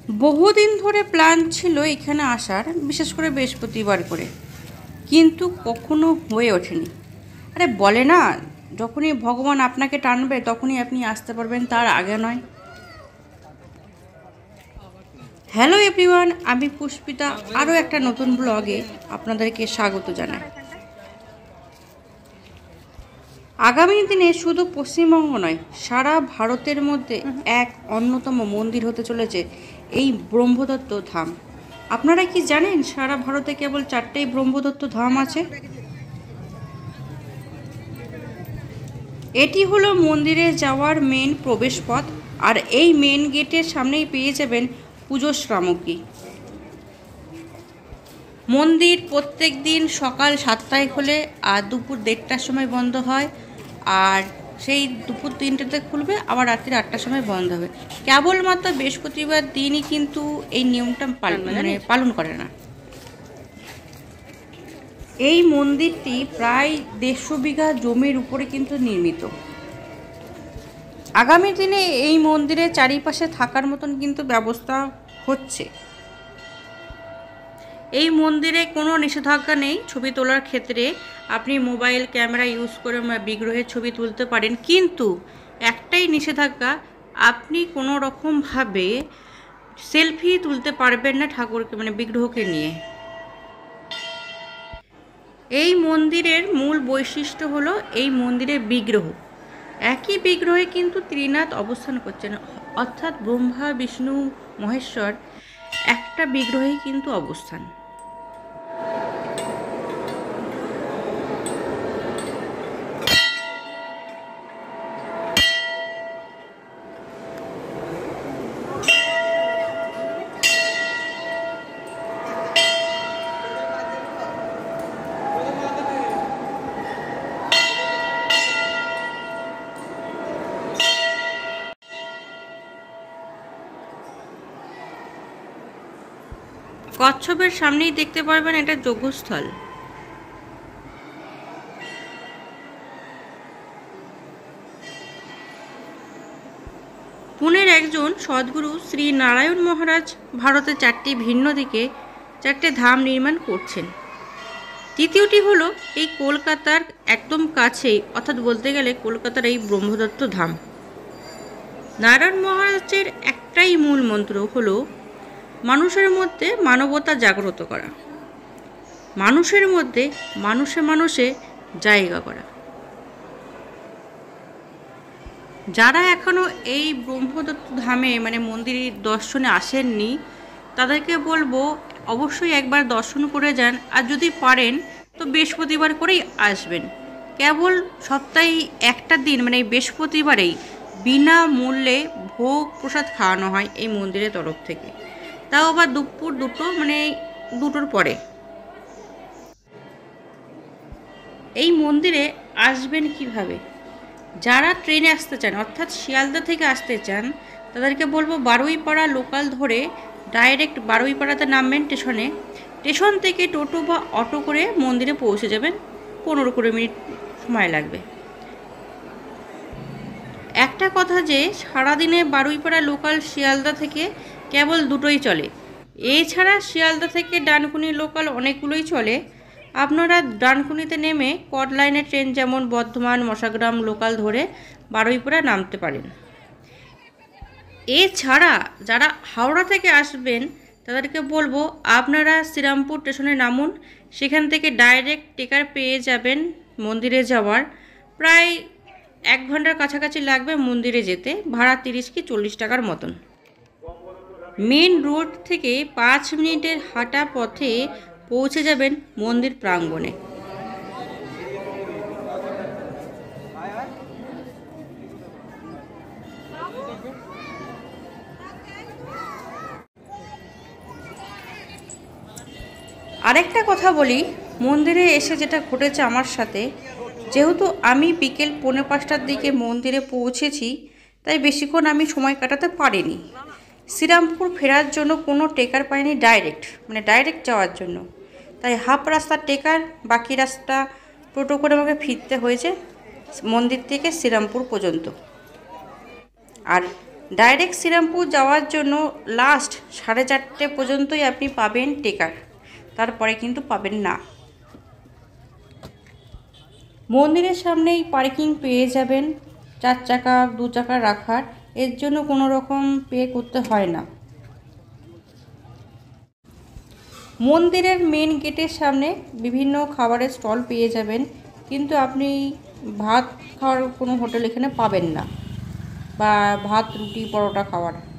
বহুদিন ধরে প্ল্যান ছিল এখানে আসার, বিশেষ করে বৃহস্পতিবার করে, কিন্তু কখনো হয়ে ওঠেনি। আরে বলে না, যখনই ভগবান আপনাকে টানবে তখনই আপনি আসতে পারবেন, তার আগে নয়। হ্যালো এভরিওয়ান, আমি পুষ্পিতা আরও একটা নতুন ব্লগে আপনাদেরকে স্বাগত জানাই। আগামী দিনে শুধু পশ্চিমবঙ্গ নয়, সারা ভারতের মধ্যে এক অন্যতম মন্দির হতে চলেছে এই ব্রহ্মদত্ত ধাম। আপনারা কি জানেন সারা ভারতে কেবল 4টেই ব্রহ্মদত্ত ধাম আছে? এটি হলো মন্দিরে যাওয়ার মেন প্রবেশপথ, আর এই মেন গেটের সামনেই পেয়ে যাবেন পুজোর সামগ্রী। মন্দির প্রত্যেক দিন সকাল 7টায় খোলে আর দুপুর 1:30টার সময় বন্ধ হয়, আর সেই দুপুর 3টেতে খুলবে, আবার রাত্রি 8টার সময় বন্ধ হবে। কেবলমাত্র বৃহস্পতিবার দিনই কিন্তু এই নিয়মটা পালন করে না। এই মন্দিরটি প্রায় 150 বিঘা জমির উপরে কিন্তু নির্মিত। আগামী দিনে এই মন্দিরের চারিপাশে থাকার মতন কিন্তু ব্যবস্থা হচ্ছে। এই মন্দিরে কোনো নিষেধাজ্ঞা নেই ছবি তোলার ক্ষেত্রে। আপনি মোবাইল ক্যামেরা ইউজ করে বিগ্রহের ছবি তুলতে পারেন, কিন্তু একটাই নিষেধাজ্ঞা, আপনি কোনো রকমভাবে সেলফি তুলতে পারবেন না ঠাকুরকে, বিগ্রহকে নিয়ে। এই মন্দিরের মূল বৈশিষ্ট্য হলো এই মন্দিরের বিগ্রহ। একই বিগ্রহে কিন্তু ত্রিনাথ অবস্থান করছেন, অর্থাৎ ব্রহ্মা বিষ্ণু মহেশ্বর একটা বিগ্রহেই কিন্তু অবস্থান। কচ্ছপের সামনেই দেখতে পারবেন এটা যজ্ঞস্থল। পুনের একজন সদ্গুরু শ্রী নারায়ণ মহারাজ ভারতের 4টি ভিন্ন দিকে 4টে ধাম নির্মাণ করছেন। তৃতীয়টি হলো এই কলকাতার একদম কাছেই, অর্থাৎ বলতে গেলে কলকাতার এই ব্রহ্মদত্ত ধাম। নারায়ণ মহারাজের একটাই মূল মন্ত্র হলো মানুষের মধ্যে মানবতা জাগ্রত করা, মানুষের মধ্যে মানুষে মানুষে জায়গা করা। যারা এখনও এই ব্রহ্মদত্ত ধামে মন্দির দর্শনে আসেননি, তাদেরকে বলবো অবশ্যই একবার দর্শন করে যান, আর যদি পারেন তো বৃহস্পতিবার করেই আসবেন। কেবল সপ্তাহে একটা দিন বৃহস্পতিবারেই বিনামূল্যে ভোগ প্রসাদ খাওয়ানো হয় এই মন্দিরের তরফ থেকে, তাও আবার দুপুর 2টোর পরে। এই মন্দিরে আসবেন কিভাবে? যারা ট্রেনে আসতে চান, অর্থাৎ শিয়ালদা থেকে আসতে চান, তাদেরকে বলবো বারুইপাড়া লোকাল ধরে ডাইরেক্ট বারুইপাড়াতে নামবেন স্টেশন থেকে টোটো বা অটো করে মন্দিরে পৌঁছে যাবেন। 15-20 মিনিট সময় লাগবে। একটা কথা যে সারাদিনে বারুইপাড়া লোকাল শিয়ালদা থেকে কেবল 2টোই চলে, এছাড়া শিয়ালদা থেকে ডানকুনি লোকাল অনেকগুলোই চলে। আপনারা ডানকুনিতে নেমে কট লাইনের ট্রেন যেমন বর্ধমান মশাগ্রাম লোকাল ধরে বারুইপাড়া নামতে পারেন। এছাড়া যারা হাওড়া থেকে আসবেন তাদেরকে বলবো আপনারা শ্রীরামপুর স্টেশনে নামুন, সেখান থেকে ডাইরেক্ট টিকিট পেয়ে যাবেন মন্দিরে যাওয়ার। প্রায় 1 ঘন্টার কাছাকাছি লাগবে মন্দিরে যেতে, ভাড়া 30 কি 40 টাকার মতন। মেন রোড থেকে 5 মিনিটের হাঁটা পথে পৌঁছে যাবেন মন্দির প্রাঙ্গণে। আরেকটা কথা বলি, মন্দিরে এসে যেটা ঘটেছে আমার সাথে, যেহেতু আমি বিকেল 4:45টার দিকে মন্দিরে পৌঁছেছি, তাই বেশিক্ষণ আমি সময় কাটাতে পারিনি। শ্রীরামপুর ফেরার জন্য কোনো টেকার পাইনি ডাইরেক্ট যাওয়ার জন্য, তাই হাফ রাস্তা টেকার, বাকি রাস্তা টোটো করে আমাকে ফিরতে হয়েছে মন্দির থেকে শ্রীরামপুর পর্যন্ত। আর ডাইরেক্ট শ্রীরামপুর যাওয়ার জন্য লাস্ট 4:30 পর্যন্তই আপনি পাবেন টেকার, তারপরে কিন্তু পাবেন না। মন্দিরের সামনেই পার্কিং পেয়ে যাবেন, 4 চাকা 2 চাকা রাখার, এর জন্য কোনো রকম পে করতে হয় না। মন্দিরের মেন গেটের সামনে বিভিন্ন খাবারের স্টল পেয়ে যাবেন, কিন্তু আপনি ভাত খাওয়ার কোনো হোটেল এখানে পাবেন না, বা ভাত রুটি পরোটা খাওয়ার।